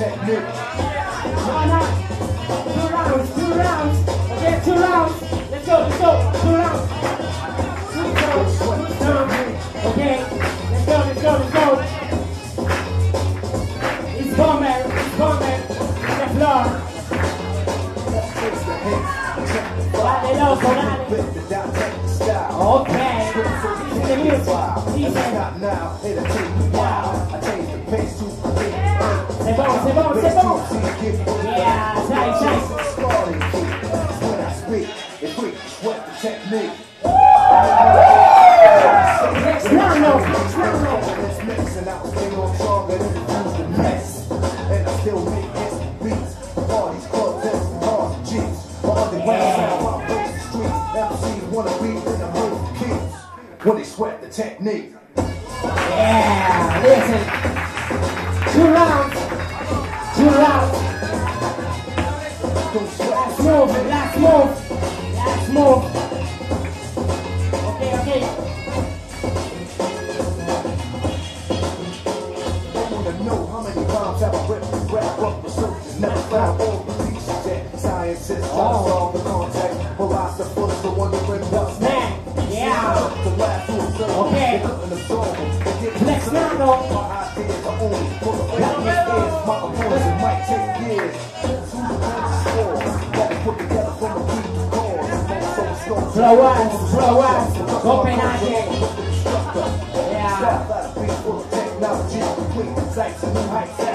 technique. Why not? 2 rounds. Okay, 2 rounds. Let's go. 2 rounds. 2 rounds. Okay, let's go. It's bombing. The floor. Dale, loco, dale. Okay. The music. C'est bon. Yeah, tight. When they sweat the technique. Yeah, listen. 2 rounds. Last move. Okay. I wanna know how many rhymes have I ripped and wrapped up researchers never found all the pieces yet. Scientists try to solve the context. Philosophers are wondering what's next. Yeah. Okay. Next round. My ideas are only for the audience. My opponents might take years. Slow us. Copenhagen. Yeah.